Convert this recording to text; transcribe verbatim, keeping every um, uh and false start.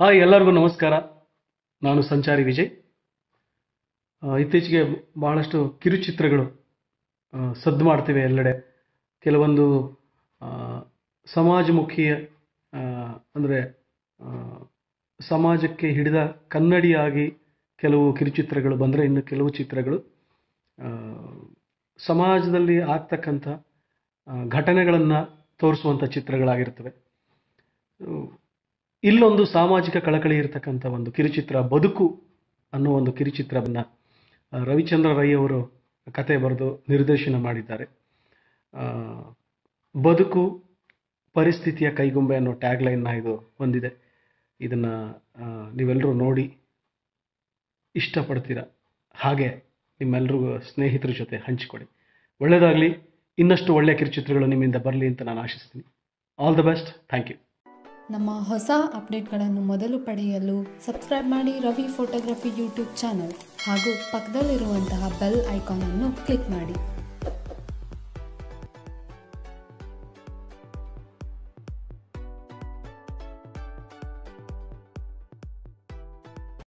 Hi ಎಲ್ಲರಿಗೂ ನಮಸ್ಕಾರ. ನಾನು ಸಂಚಾರಿ ವಿಜಯ್. ಇತ್ತೀಚೆಗೆ ಬಹಳಷ್ಟು ಕಿರುಚಿತ್ರಗಳು ಸದ್ದು ಮಾಡ್ತಿವೆ ಎಲ್ಲೆಡೆ. ಕೆಲವೊಂದು ಸಮಾಜಮುಖಿಯ ಅಂದರೆ ಸಮಾಜಕ್ಕೆ ಹಿಡಿದ ಕನ್ನಡಿಯಾಗಿ ಕೆಲವು ಕಿರುಚಿತ್ರಗಳು ಬಂದರೆ, ಇನ್ನು ಕೆಲವು ಚಿತ್ರಗಳು ಸಮಾಜದಲ್ಲಿ ಆಗ್ತಕ್ಕಂಥ ಘಟನೆಗಳನ್ನು ತೋರಿಸುವಂಥ ಚಿತ್ರಗಳಾಗಿರ್ತವೆ. ಇಲ್ಲೊಂದು ಸಾಮಾಜಿಕ ಕಳಕಳಿ ಇರತಕ್ಕಂಥ ಒಂದು ಕಿರುಚಿತ್ರ ಬದುಕು ಅನ್ನೋ ಒಂದು ಕಿರುಚಿತ್ರವನ್ನು ರವಿಚಂದ್ರ ರೈ ಅವರು ಕತೆ ಬರೆದು ನಿರ್ದೇಶನ ಮಾಡಿದ್ದಾರೆ. ಬದುಕು ಪರಿಸ್ಥಿತಿಯ ಕೈಗೊಂಬೆ ಅನ್ನೋ ಟ್ಯಾಗ್ಲೈನ್ನ ಇದು ಹೊಂದಿದೆ. ಇದನ್ನು ನೀವೆಲ್ಲರೂ ನೋಡಿ ಇಷ್ಟಪಡ್ತೀರಾ. ಹಾಗೆ ನಿಮ್ಮೆಲ್ಲರಿಗೂ ಸ್ನೇಹಿತರ ಜೊತೆ ಹಂಚಿಕೊಡಿ. ಒಳ್ಳೆಯದಾಗಲಿ. ಇನ್ನಷ್ಟು ಒಳ್ಳೆಯ ಕಿರುಚಿತ್ರಗಳು ನಿಮ್ಮಿಂದ ಬರಲಿ ಅಂತ ನಾನು ಆಶಿಸ್ತೀನಿ. All the best. Thank you. ನಮ್ಮ ಹೊಸ ಅಪ್ಡೇಟ್ಗಳನ್ನು ಮೊದಲು ಪಡೆಯಲು ಸಬ್ಸ್ಕ್ರೈಬ್ ಮಾಡಿ ರವಿ ಫೋಟೋಗ್ರಫಿ ಯೂಟ್ಯೂಬ್ ಚಾನಲ್ ಹಾಗೂ ಪಕ್ಕದಲ್ಲಿರುವಂತಹ ಬೆಲ್ ಐಕಾನ್ ಅನ್ನು ಕ್ಲಿಕ್ ಮಾಡಿ.